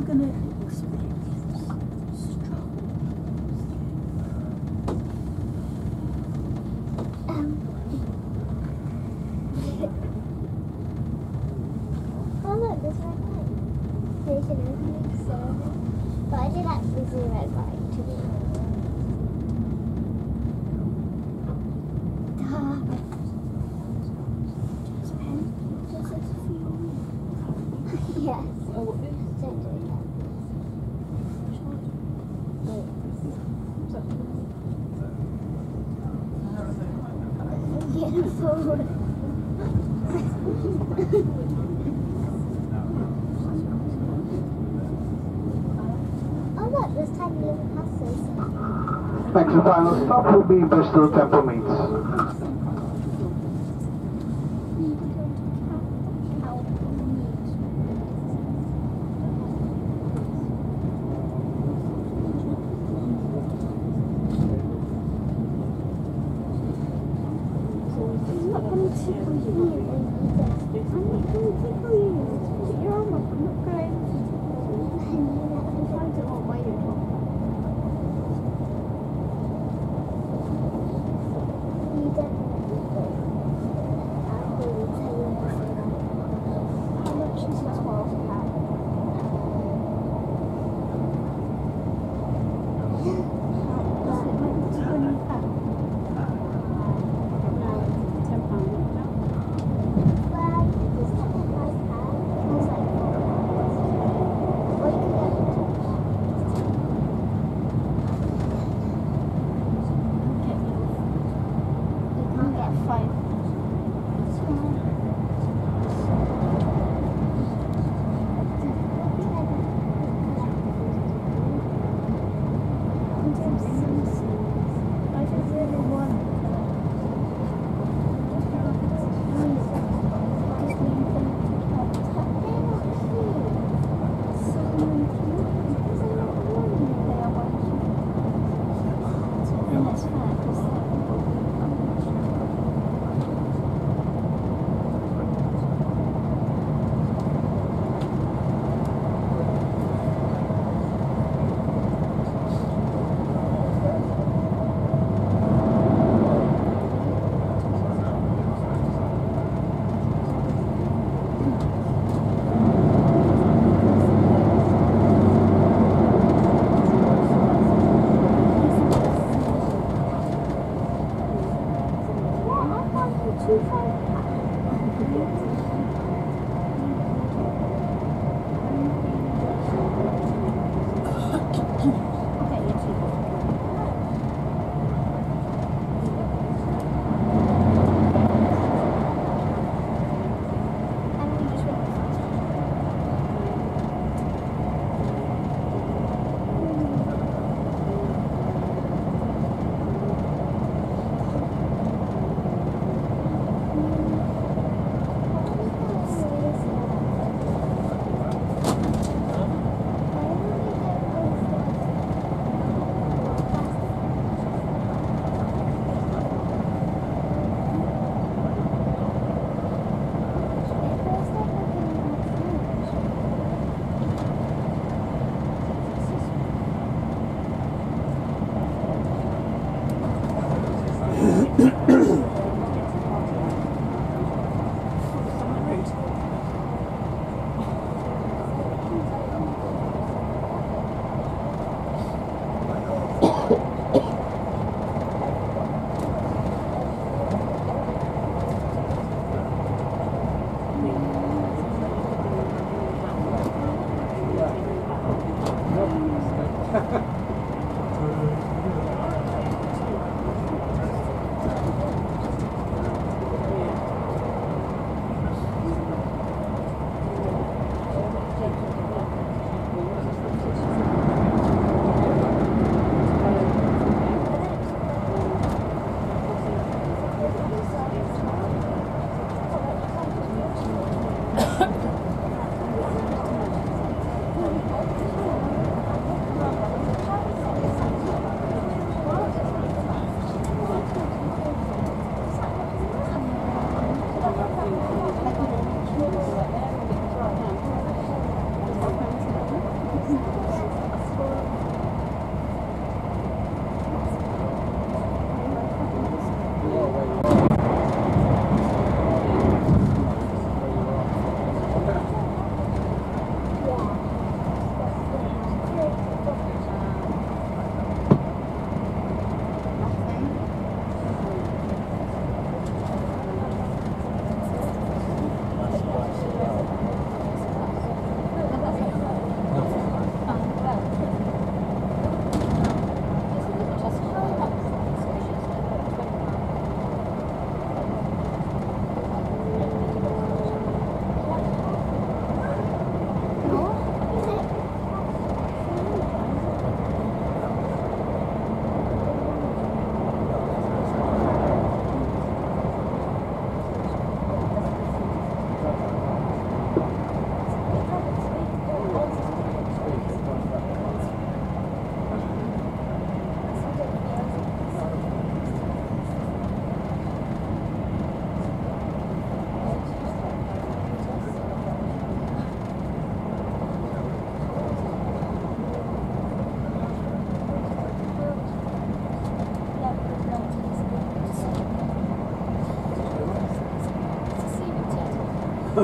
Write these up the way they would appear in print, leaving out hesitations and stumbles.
going to experience strong. Oh look, there's red light. Station opening service. But I did actually see a red light to me. Yes. Oh, what is? Don't do that. Get forward. Oh look, there's tiny little houses. Next and final stop will be Bristol Temple Meads.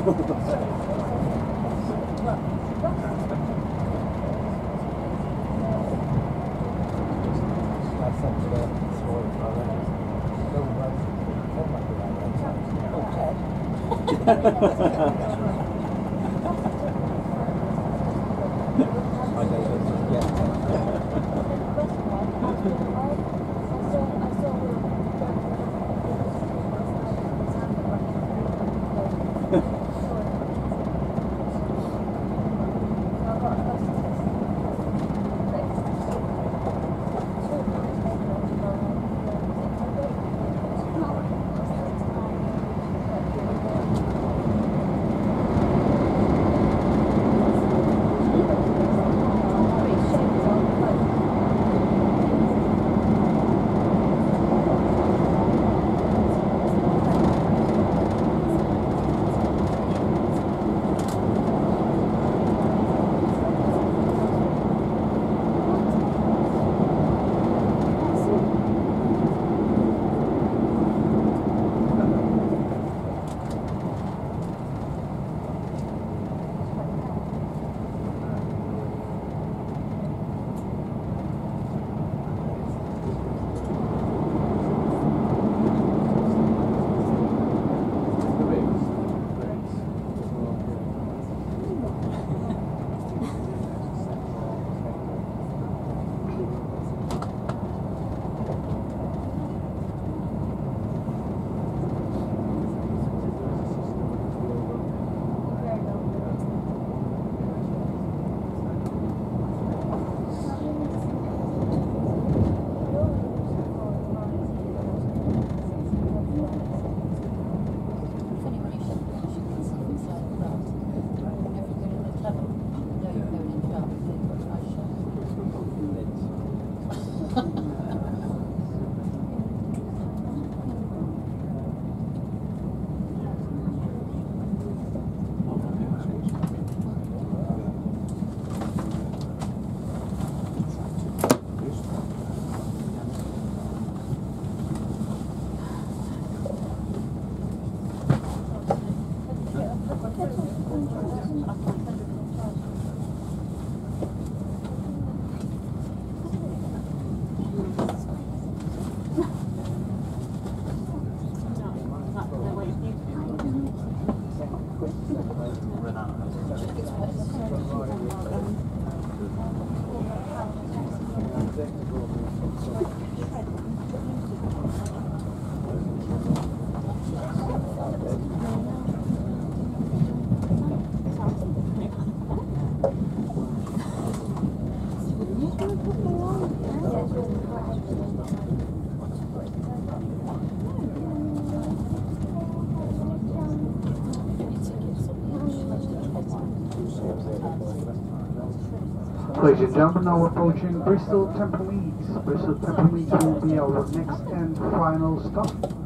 Ladies and gentlemen, now approaching Bristol Temple Meads. Bristol Temple Meads will be our next and final stop.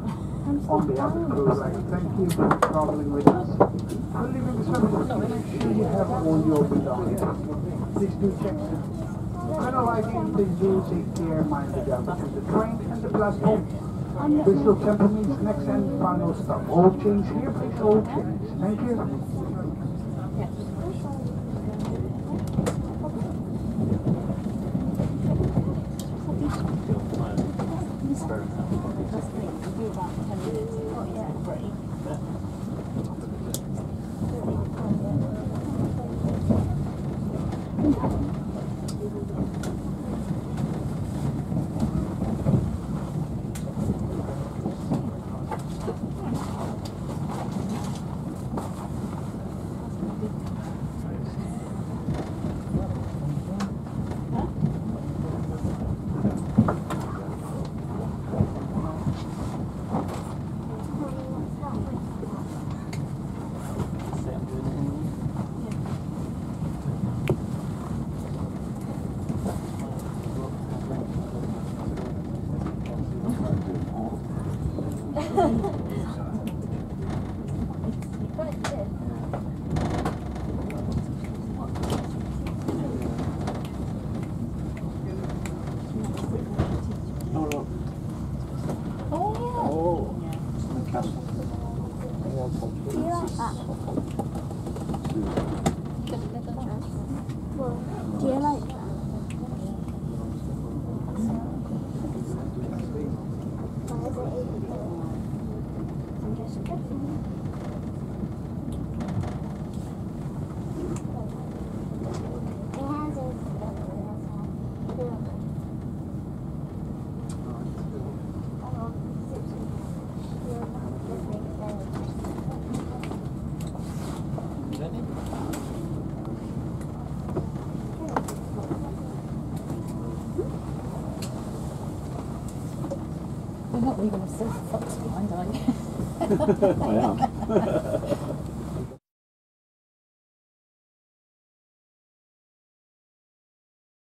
On behalf of the crew, I'd like to thank you for traveling with us. For leaving the service, make sure you have all your belongings. Please do check them. When arriving, please do take care, mind the gap between the train and the platform. Bristol Temple Meads next and final stop. All change here, please, all change. Thank you. you're going to still fucked behind, aren't you? I am.